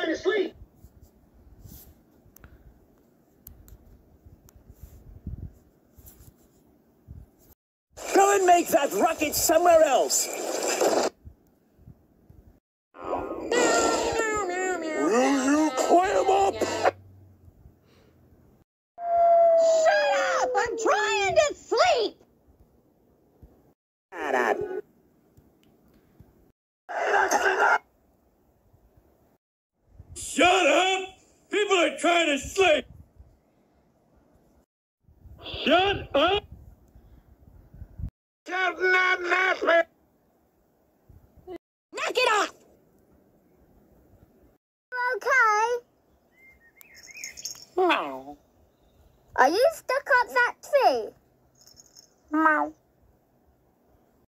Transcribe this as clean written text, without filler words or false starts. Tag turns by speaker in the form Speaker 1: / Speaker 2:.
Speaker 1: to sleep.
Speaker 2: Go and make that rocket somewhere else. Will you climb up?
Speaker 3: Shut up! I'm trying to sleep!
Speaker 2: Shut up.
Speaker 4: Shut up! People are trying to sleep! Shut up!
Speaker 2: Shut not napping.
Speaker 3: Knock it off!
Speaker 5: Okay.
Speaker 3: No.
Speaker 5: Are you stuck up that tree?
Speaker 3: No.